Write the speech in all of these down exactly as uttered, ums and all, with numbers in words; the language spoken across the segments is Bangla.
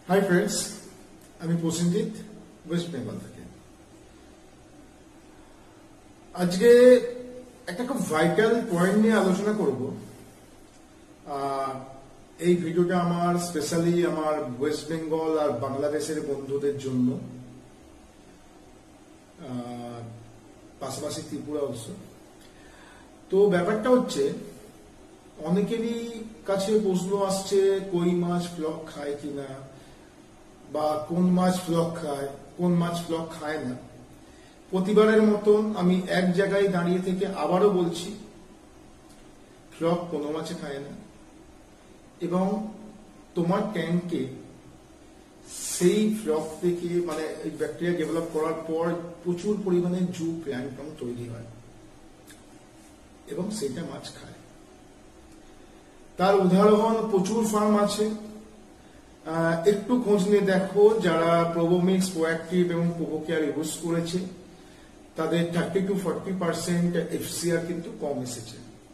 হাই ফ্রেন্ডস, আমি প্রসেনজিৎ, ওয়েস্ট বেঙ্গল থেকে। আজকে একটা খুব ভাইটাল পয়েন্ট নিয়ে আলোচনা করব। এই ভিডিওটা আমার স্পেশালি আমার ওয়েস্ট বেঙ্গল আর বাংলাদেশের বন্ধুদের জন্য, পাশাপাশি ত্রিপুরা অবশ্য। তো ব্যাপারটা হচ্ছে, অনেকেরই কাছে প্রশ্ন আসছে কই মাছ ফ্লক খায় কিনা, বা কোন মাছ ফ্লক খায়, কোন মাছ ফ্লক খায় না। প্রতিবারের মতন আমি এক জায়গায় দাঁড়িয়ে থেকে আবারও বলছি, ফ্লক কোনো মাছে খায় না। এবং তোমার ট্যাঙ্কে সেই ফ্লক থেকে মানে এই ব্যাকটেরিয়া ডেভেলপ করার পর প্রচুর পরিমাণে জু প্ল্যাঙ্কটন তৈরি হয় এবং সেটা মাছ খায়। তার উদাহরণ প্রচুর ফার্ম আছে। একটু খোঁজ নিয়ে দেখো, যারা প্রোবোমিক্স, প্রোঅ্যাক্টিভ এবং প্রোভোকেয়ার ইউজ করেছে তাদের thirty two forty percent FCR কিন্তু কম এসেছে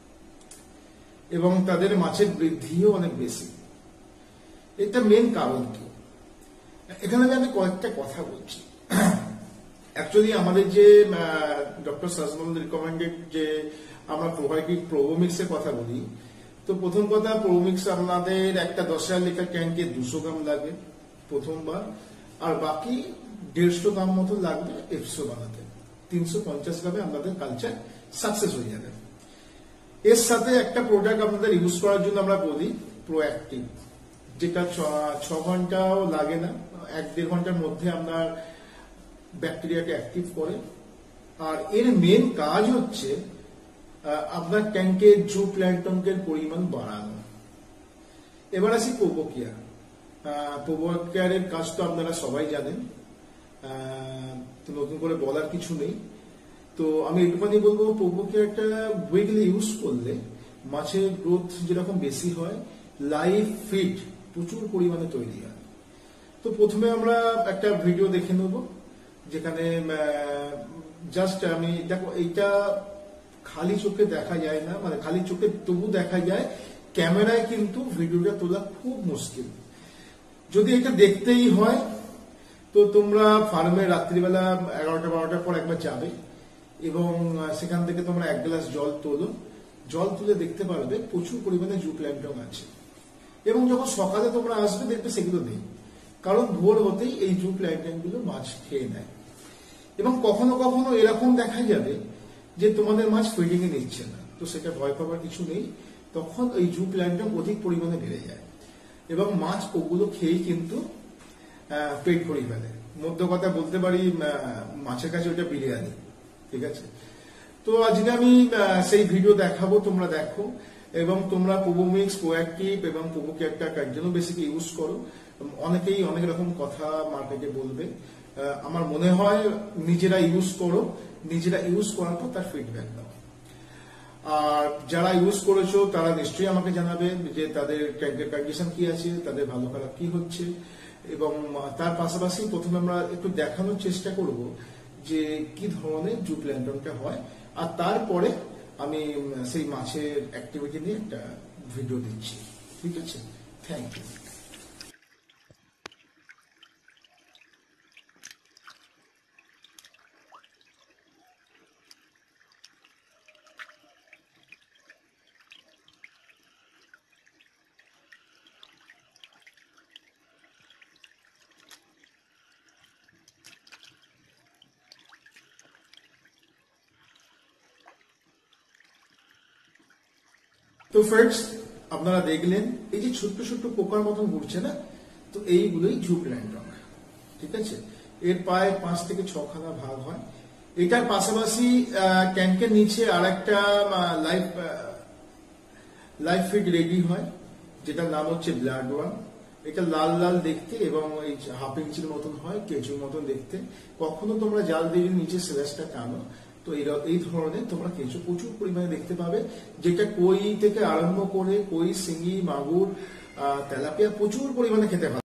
এবং তাদের মাছের বৃদ্ধিও অনেক বেশি। এটা মেন কারণ কি? এখানে আমি কয়েকটা কথা বলছি। অ্যাকচুয়ালি আমাদের যে ডক্টর সাজমল রিকমেন্ডেড যে আমরা প্রোভাইডেড প্রোবোমিক্স এর কথা বলি, তো প্রথম কথা, প্রোবোমিক্স আপনাদের একটা দশ হাজার লিটার ট্যাঙ্কে দুশো গ্রাম লাগে প্রথমবার, আর বাকি দেড়শো গ্রাম মতো লাগবে এফসো বানাতে। তিনশো পঞ্চাশ গ্রামে আপনাদের কালচার সাকসেস হয়ে যাবে। এর সাথে একটা প্রোডাক্ট আপনাদের ইউজ করার জন্য আমরা বলি প্রোঅ্যাক্টিভ, যেটা ছ ঘন্টাও লাগে না, এক দেড় ঘন্টার মধ্যে আপনার ব্যাকটেরিয়াকে অ্যাক্টিভ করে। আর এর মেন কাজ হচ্ছে আপনার ট্যাঙ্কে জু প্ল্যাঙ্কটনের পরিমাণ বাড়ানো। এবার আসি প্রোভোকেয়ার। প্রোভোকেয়ারের কাজ তো আপনারা সবাই জানেন, তো নতুন করে বলার কিছু নেই। তো আমি একটুখানি বলবো, প্রোভোকেয়ারটা উইকলি ইউজ করলে মাছের গ্রোথ যেরকম বেশি হয়, লাইভ ফিড প্রচুর পরিমাণে তৈরি হয়। তো প্রথমে আমরা একটা ভিডিও দেখে নেব, যেখানে জাস্ট আমি দেখো, এইটা খালি চোখে দেখা যায় না, মানে খালি চোখে তবু দেখা যায়, ক্যামেরায় কিন্তু ভিডিওটা তোলা খুব মুশকিল। যদি এটা দেখতেই হয় তো তোমরা ফার্মে রাত্রিবেলা এগারোটা বারোটার পর একবার যাবে এবং সেখান থেকে তোমরা এক গ্লাস জল তোলো। জল তুলে দেখতে পারবে প্রচুর পরিমাণে জু প্ল্যাঙ্কটন আছে। এবং যখন সকালে তোমরা আসবে দেখবে সেগুলো নেই, কারণ ভোর হতেই এই জু প্ল্যাঙ্কটন গুলো মাছ খেয়ে নেয়। এবং কখনো কখনো এরকম দেখা যাবে যে তোমাদের মাছ ফিডিং এ নিচ্ছে না, তো সেটা ভয় পাবার কিছু নেই। তখন এই জু প্ল্যাঙ্কটন অধিক পরিমাণে বেড়ে যায় এবং মাছ ওগুলো খেয়েই কিন্তু পেট ভরে ফেলে। মধ্য কথা বলতে পারি, মাছের কাছে ওটা বিরিয়ানি। ঠিক আছে? তো আজকে আমি সেই ভিডিও দেখাবো, তোমরা দেখো এবং তোমরা প্রোবোমিক্স, প্রোঅ্যাক্টিভ এবং প্রোভোকেয়ারটা কার জন্য বেসিক ইউজ করো। অনেকেই অনেক রকম কথা মার্কেটে বলবে, আমার মনে হয় নিজেরা ইউজ করো, নিজেরা ইউজ করার পর তার ফিডব্যাক দাও। আর যারা ইউজ করেছো তারা নিশ্চয়ই আমাকে জানাবে যে তাদের ট্যাঙ্কের কন্ডিশন কি আছে, তাদের ভালো খারাপ কি হচ্ছে। এবং তার পাশাপাশি প্রথমে আমরা একটু দেখানোর চেষ্টা করব যে কি ধরনের জু প্ল্যাঙ্কটনটা হয়, আর তারপরে আমি সেই মাছের অ্যাক্টিভিটি নিয়ে একটা ভিডিও দিচ্ছি। ঠিক আছে? Thank you. তো ফ্রেন্ডস, আপনারা দেখলেন এই যে ছোট্ট ছোট্ট পোকার মতন ঘুরছে না, তো এইগুলোই জু প্ল্যাঙ্কটন। ঠিক আছে? এর প্রায় পাঁচ থেকে ছখানা ভাগ হয়। এটার পাশাপাশি ট্যাঙ্কের নিচে আর একটা লাইফ লাইফ ফিড রেডি হয়, যেটার নাম হচ্ছে ব্লাড ওয়ার্ম। এটা লাল লাল দেখতে এবং এই হাফ ইঞ্চির মতন হয়, কেঁচুর মতন দেখতে। কখনো তোমরা জাল দিয়ে নিচে স্ল্যাশটা টানো, তো এই ধরনের তোমরা কেঁচো প্রচুর পরিমাণে দেখতে পাবে, যেটা কই থেকে আরম্ভ করে কই, শিঙি, মাগুর, তেলাপিয়া প্রচুর পরিমাণে খেতে পাবে।